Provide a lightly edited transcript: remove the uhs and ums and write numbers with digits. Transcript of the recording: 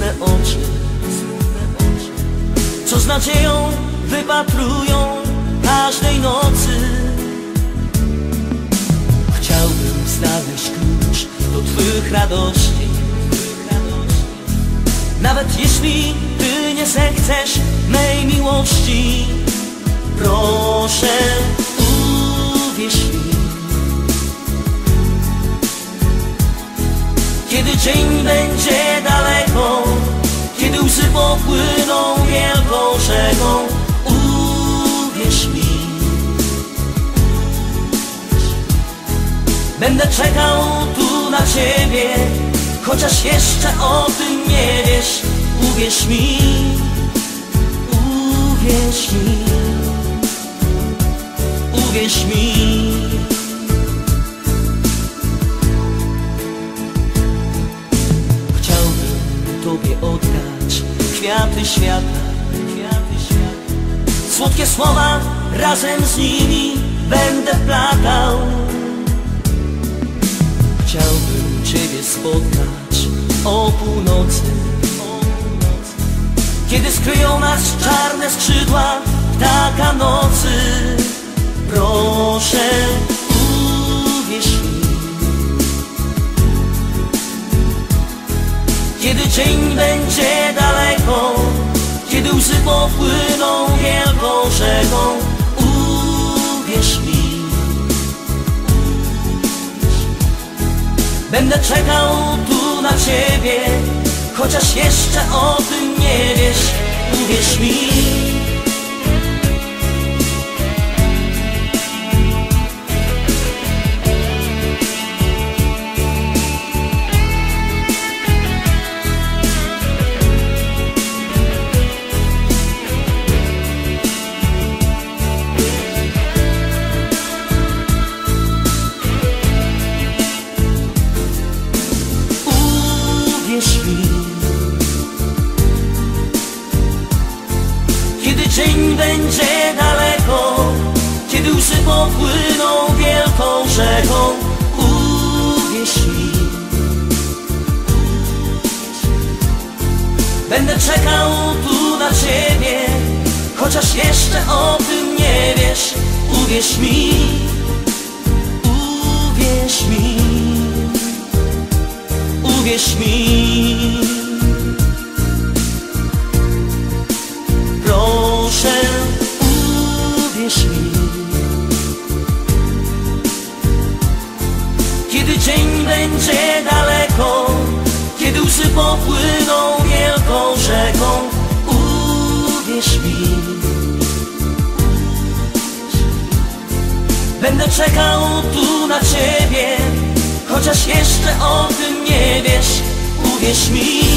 smutne oczy, co z nadzieją wypatrują każdej nocy. Chciałbym znaleźć klucz do Twych radości, nawet jeśli Ty nie zechcesz mej miłości. Proszę, uwierz mi, kiedy dzień będzie daleko, kiedy łzy popłyną wielką rzeką. Uwierz mi, będę czekał tu na Ciebie, chociaż jeszcze o tym nie wiesz. Uwierz mi, uwierz mi, uwierz mi. Chciałbym Tobie oddać kwiaty świata, słodkie słowa, razem z nimi będę plakał. Chciałbym Ciebie spotkać o północy, kiedy skryją nas czarne skrzydła ptaka nocy. Proszę, uwierz mi, kiedy dzień będzie daleko, kiedy łzy popłyną wielką rzeką. Uwierz mi, będę czekał tu na Ciebie, chociaż jeszcze o tym nie wiesz. Uwierz mi, kiedy dzień będzie daleko, kiedy łzy popłyną wielką rzeką. Uwierz mi, będę czekał tu na Ciebie, chociaż jeszcze o tym nie wiesz. Uwierz mi, uwierz mi, uwierz mi. Proszę, uwierz mi, kiedy dzień będzie daleko, kiedy łzy popłyną wielką rzeką. Uwierz mi, będę czekał tu na Ciebie, chociaż jeszcze o tym nie wiesz. Uwierz mi.